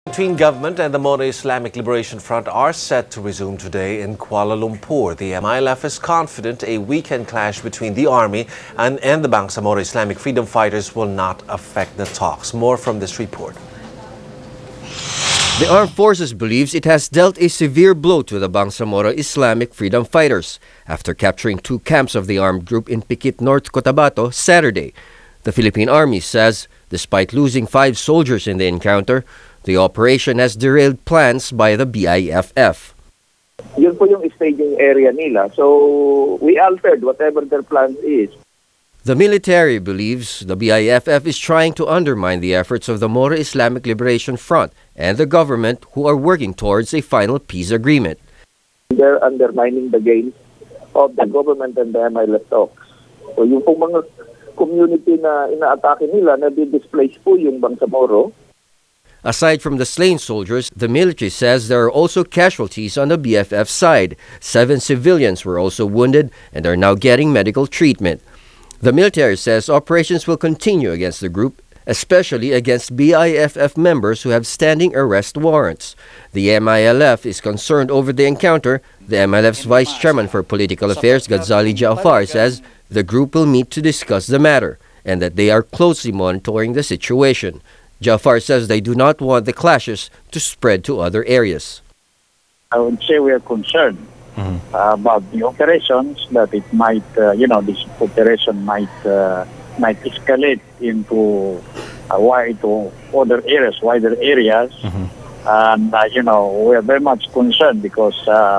Between government and the Moro Islamic Liberation Front are set to resume today in Kuala Lumpur. The MILF is confident a weekend clash between the army and the Bangsamoro Islamic Freedom Fighters will not affect the talks. More from this report. The Armed Forces believes it has dealt a severe blow to the Bangsamoro Islamic Freedom Fighters after capturing 2 camps of the armed group in Pikit, North Cotabato, Saturday. The Philippine Army says, despite losing 5 soldiers in the encounter, the operation has derailed plans by the BIFF. Yun po yung staging area nila. So we altered whatever their plan is. The military believes the BIFF is trying to undermine the efforts of the Moro Islamic Liberation Front and the government who are working towards a final peace agreement. They're undermining the gains of the government and the MILF talks. So yung pong mga community na ina-atake nila, na-displace po yung Bangsamoro. Aside from the slain soldiers, the military says there are also casualties on the BFF side. 7 civilians were also wounded and are now getting medical treatment. The military says operations will continue against the group, especially against BIFF members who have standing arrest warrants. The MILF is concerned over the encounter. The MILF's Vice Chairman for Political Affairs, Ghazali Jaafar, says the group will meet to discuss the matter and that they are closely monitoring the situation. Jaafar says they do not want the clashes to spread to other areas. I would say we are concerned about the operations, that it might, this operation might escalate into other areas, wider areas. And, we are very much concerned because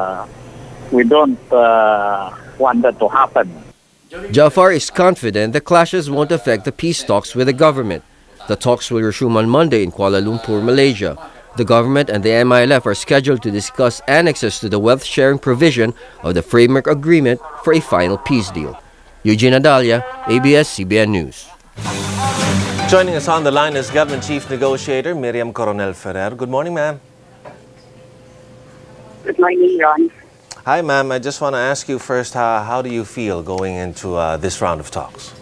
we don't want that to happen. Jaafar is confident the clashes won't affect the peace talks with the government. The talks will resume on Monday in Kuala Lumpur, Malaysia. The government and the MILF are scheduled to discuss annexes to the wealth-sharing provision of the framework agreement for a final peace deal. Eugene Adalia, ABS-CBN News. Joining us on the line is Government Chief Negotiator MIRIAM CORONEL-FERRER. Good morning, ma'am. Good morning, Ron. Hi, ma'am. I just want to ask you first, how do you feel going into this round of talks?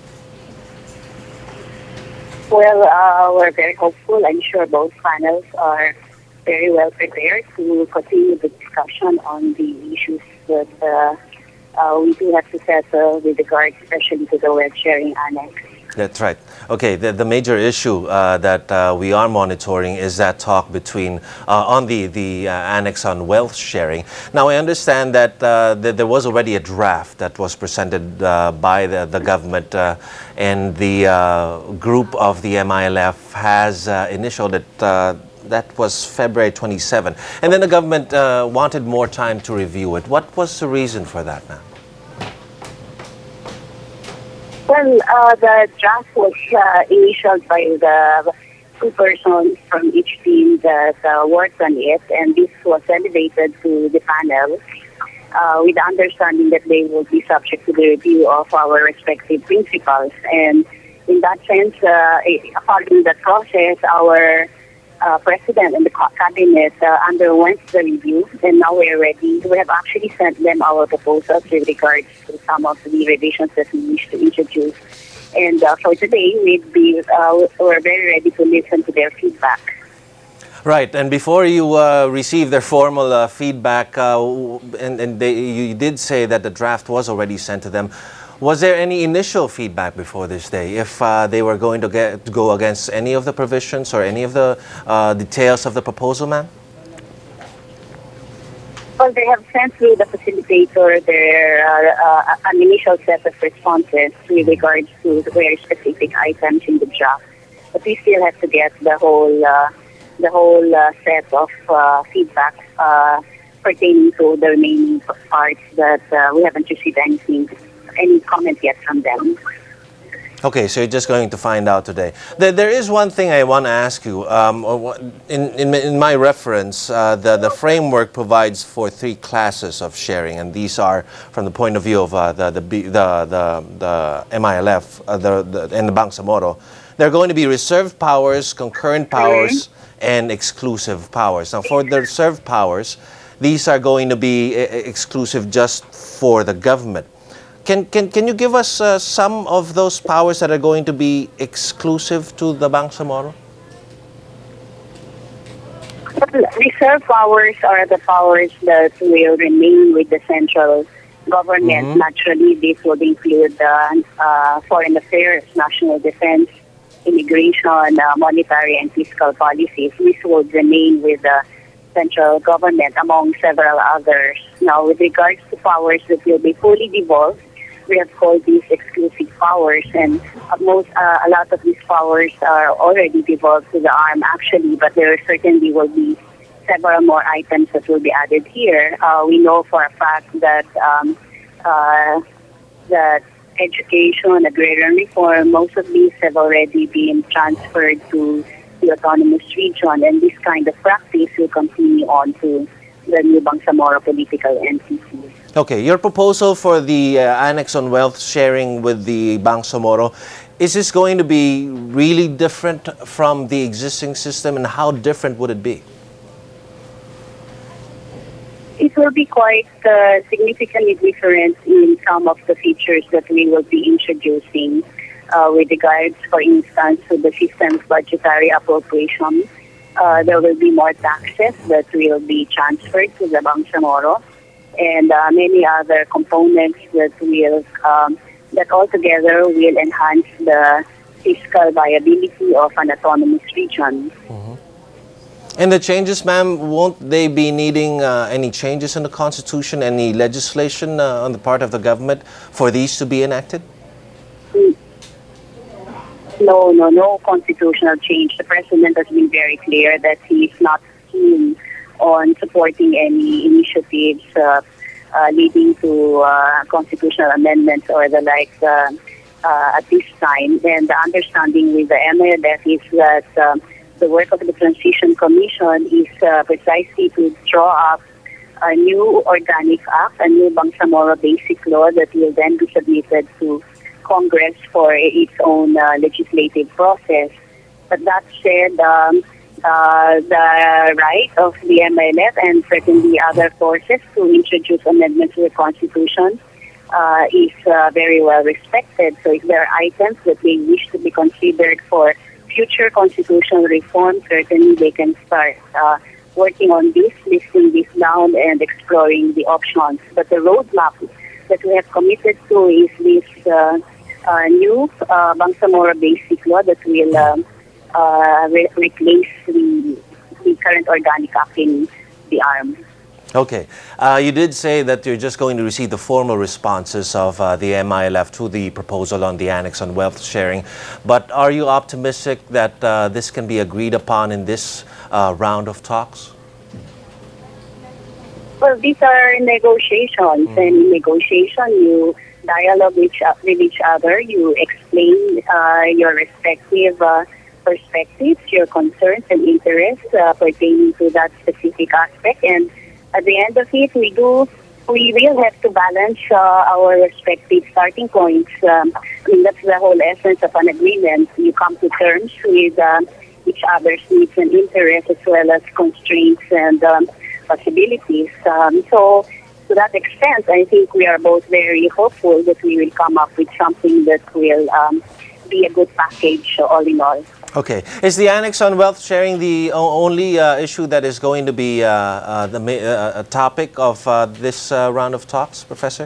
Well, we're very hopeful. I'm sure both panels are very well prepared to continue the discussion on the issues that we do have to settle with regard especially to the wealth sharing annex. That's right. Okay, the major issue that we are monitoring is that talk between on the annex on wealth sharing. Now, I understand that there was already a draft that was presented by the government, and the group of the MILF has initialed it. That was February 27. And then the government wanted more time to review it. What was the reason for that, ma'am? Well, the draft was initialed by the 2 persons from each team that worked on it, and this was elevated to the panel with the understanding that they will be subject to the review of our respective principals. And in that sense, following that process, our President and the Cabinet underwent the review, and now we are ready. We have actually sent them our proposals with regards to some of the revisions that we wish to introduce. And for today, we're very ready to listen to their feedback. Right, and before you receive their formal feedback, you did say that the draft was already sent to them. Was there any initial feedback before this day, if they were going to go against any of the provisions or any of the details of the proposal, ma'am? Well, they have sent through the facilitator an initial set of responses with regards to the very specific items in the draft. But we still have to get the whole set of feedback pertaining to the remaining parts that we haven't received any comment yet from them. Okay, so you're just going to find out today. There is one thing I want to ask you. In my reference, the framework provides for 3 classes of sharing, and these are from the point of view of the MILF and the Bangsamoro. There are going to be reserved powers, concurrent powers, and exclusive powers. Now, for the reserved powers, these are going to be exclusive just for the government. Can you give us some of those powers that are going to be exclusive to the Bangsamoro? Well, reserve powers are the powers that will remain with the central government. Naturally, this would include foreign affairs, national defense, immigration, monetary and fiscal policies. This would remain with the central government among several others. Now, with regards to powers that will be fully devolved, we have called these exclusive powers, and a lot of these powers are already devolved to the arm actually, but there certainly will be several more items that will be added here. We know for a fact that that education, agrarian reform, most of these have already been transferred to the autonomous region, and this kind of practice will continue on to the new Bangsamoro political entity. Okay, your proposal for the annex on wealth sharing with the Bangsamoro, is this going to be really different from the existing system, and how different would it be? It will be quite significantly different in some of the features that we will be introducing with regards, for instance, to the system's budgetary appropriation. There will be more taxes that will be transferred to the Bangsamoro, and many other components that will that altogether will enhance the fiscal viability of an autonomous region. And the changes, ma'am, won't they be needing any changes in the Constitution, any legislation on the part of the government for these to be enacted? No constitutional change. The President has been very clear that he is not keen on supporting any initiatives leading to constitutional amendments or the like at this time. And the understanding with the MILF is that the work of the Transition Commission is precisely to draw up a new organic act, a new Bangsamoro Basic Law that will then be submitted to Congress for its own legislative process. But that said, the right of the MILF and certainly other forces to introduce amendments to the Constitution is very well respected. So if there are items that they wish to be considered for future constitutional reform, certainly they can start working on this, listing this down and exploring the options. But the roadmap that we have committed to is this new Bangsamoro Basic Law that will replace the current organic act in the arm. Okay. You did say that you're just going to receive the formal responses of the MILF to the proposal on the annex on wealth sharing. But are you optimistic that this can be agreed upon in this round of talks? Well, these are negotiations, and in negotiation you dialogue with each other, you explain your respective perspectives, your concerns and interests pertaining to that specific aspect, and at the end of it, we will have to balance our respective starting points. I mean, that's the whole essence of an agreement. You come to terms with each other's needs and interests as well as constraints and possibilities. So to that extent, I think we are both very hopeful that we will come up with something that will be a good package all in all. Okay. Is the annex on wealth sharing the only issue that is going to be a topic of this round of talks, Professor?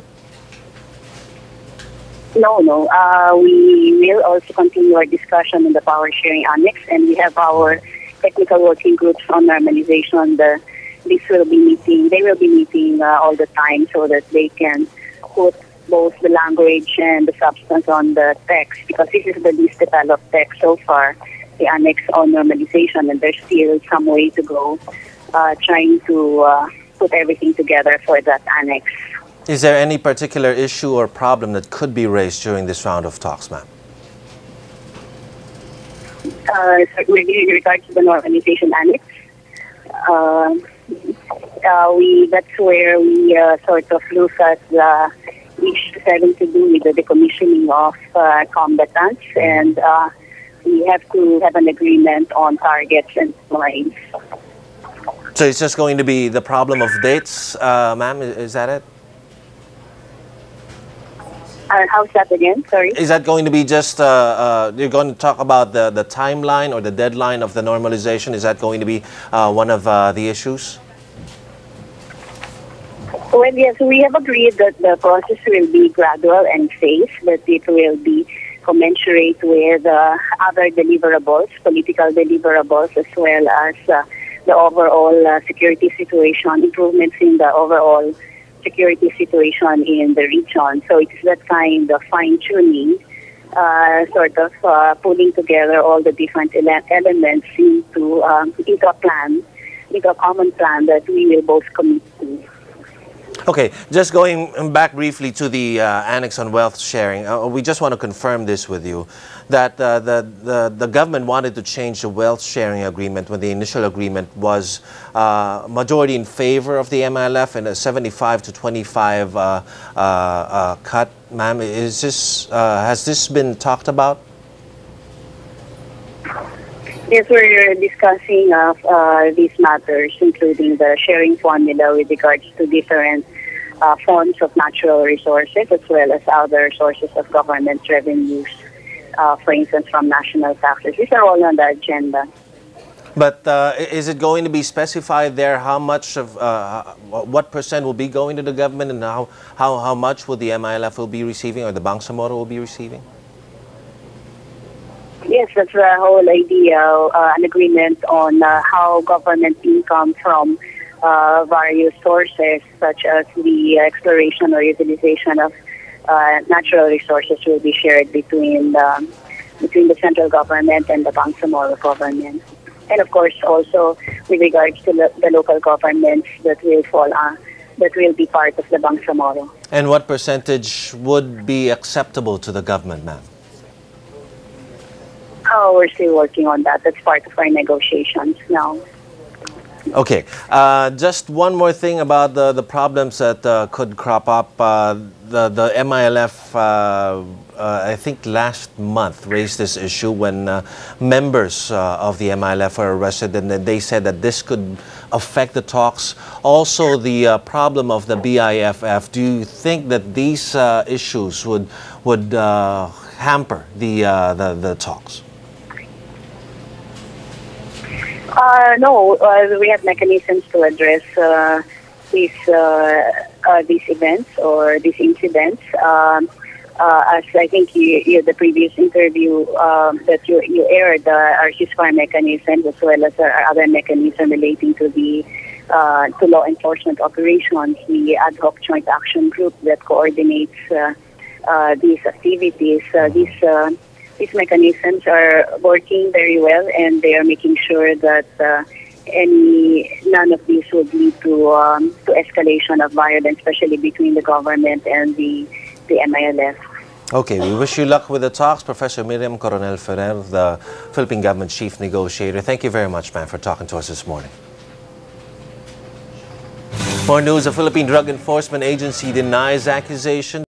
No. We will also continue our discussion in the power sharing annex, and we have our technical working groups on normalization. They will be meeting all the time so that they can put both the language and the substance on the text, because this is the least developed text so far, the annex on normalization, and there's still some way to go trying to put everything together for that annex. Is there any particular issue or problem that could be raised during this round of talks, ma'am? With regard to the normalization annex, that's where we sort of look at the issues having to do with the decommissioning of combatants, and we have to have an agreement on targets and lines. So it's just going to be the problem of dates, ma'am? Is that it? How's that again? Sorry. Is that going to be just, you're going to talk about the timeline or the deadline of the normalization? Is that going to be one of the issues? Well, yes, we have agreed that the process will be gradual and phased, that it will be commensurate with other deliverables, political deliverables, as well as the overall security situation, improvements in the overall security situation in the region. So it's that kind of fine-tuning, sort of pulling together all the different elements into a plan, into a common plan that we will both commit to. Okay, just going back briefly to the annex on wealth sharing, we just want to confirm this with you, that the government wanted to change the wealth sharing agreement when the initial agreement was majority in favor of the MILF and a 75 to 25 cut. Ma'am, is this, has this been talked about? Yes, we're discussing these matters, including the sharing formula with regards to different forms of natural resources, as well as other sources of government revenues, for instance, from national taxes. These are all on the agenda. But is it going to be specified there how much of, what percent will be going to the government, and how much will the MILF will be receiving, or the Bangsamoro will be receiving? Yes, that's the whole idea, an agreement on how government income from various sources, such as the exploration or utilization of natural resources, will be shared between the central government and the Bangsamoro government. And of course, also with regards to the local governments that will fall that will be part of the Bangsamoro. And what percentage would be acceptable to the government, ma'am? Oh, we're still working on that. That's part of our negotiations now. Okay. Just one more thing about the problems that could crop up. The MILF, I think last month, raised this issue when members of the MILF were arrested, and they said that this could affect the talks. Also, the problem of the BIFF. Do you think that these issues would hamper the talks? No, we have mechanisms to address these events or these incidents. As I think the previous interview that you aired, our ceasefire mechanism, as well as our other mechanism relating to the to law enforcement operations, the ad hoc joint action group that coordinates these activities. These mechanisms are working very well, and they are making sure that none of these would lead to escalation of violence, especially between the government and the MILF. Okay, we wish you luck with the talks. Professor MIRIAM CORONEL-FERRER, the Philippine Government Chief Negotiator. Thank you very much, ma'am, for talking to us this morning. More news: the Philippine Drug Enforcement Agency denies accusation